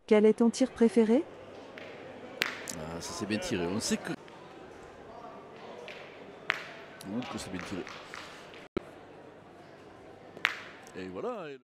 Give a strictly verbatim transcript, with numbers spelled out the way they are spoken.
Quel est ton tir préféré? Ah, ça c'est bien tiré. On sait que... Ouh, que c'est bien tiré. Et voilà.